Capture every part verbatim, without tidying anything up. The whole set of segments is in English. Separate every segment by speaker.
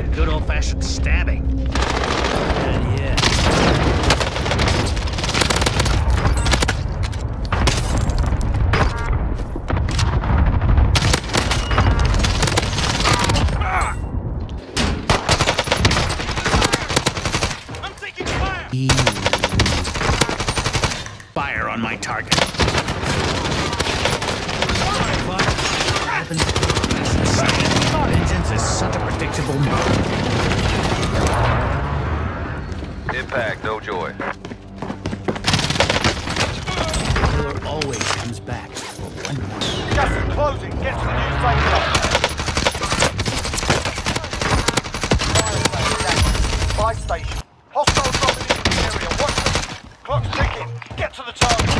Speaker 1: happened to good old-fashioned stabbing? And yeah.
Speaker 2: I'm taking fire!
Speaker 1: Ew. Fire on my target. What happened to good old-fashioned stabbing? Vengeance is such a predictable mode.
Speaker 3: Impact, no joy.
Speaker 1: Killer always comes back for one more.
Speaker 2: Gas is closing. Get to the new safe zone. Buy station. Hostile dropping into the area. Watch them. Clock's ticking. Get to the target.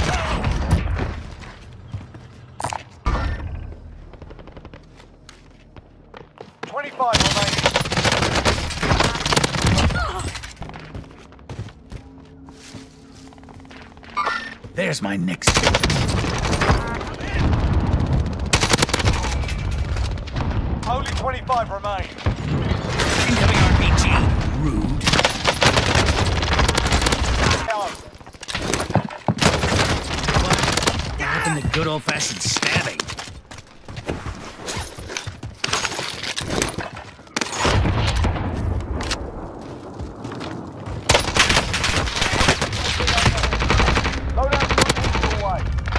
Speaker 2: twenty-five remaining.
Speaker 1: There's my next victim.
Speaker 2: Only twenty-five remain.
Speaker 1: Incoming R P G. Rude.
Speaker 2: Hello.
Speaker 1: What happened to good old-fashioned stabbing?
Speaker 2: Low down to your way.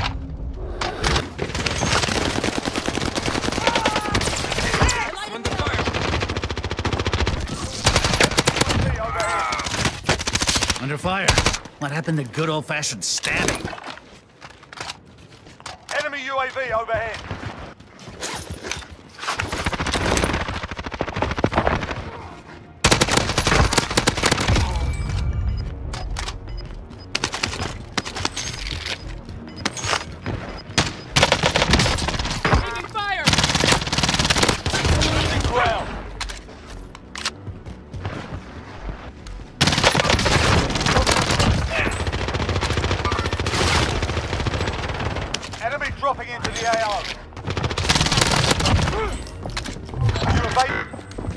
Speaker 2: Under fire.
Speaker 1: Under fire. What happened to good old-fashioned stabbing?
Speaker 2: Enemy U A V overhead.
Speaker 4: Taking fire!
Speaker 2: Losing ground. Enemy dropping into the A O. You evade.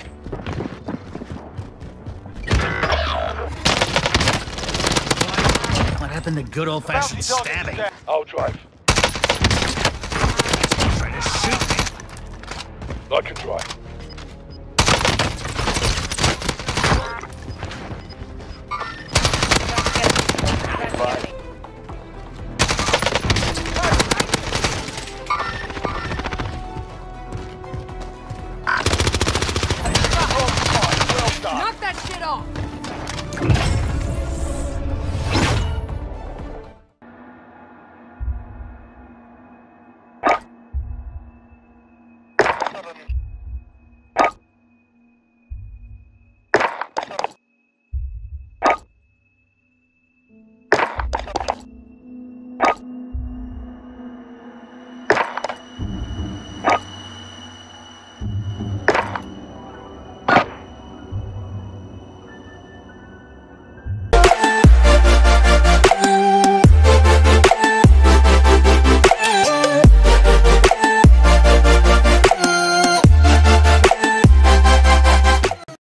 Speaker 1: What happened to good old-fashioned
Speaker 2: Bounty target is
Speaker 1: stabbing?
Speaker 2: down.
Speaker 5: I'll drive.
Speaker 1: Trying to shoot me.
Speaker 5: I can drive.
Speaker 2: Well done.
Speaker 4: Knock that shit off!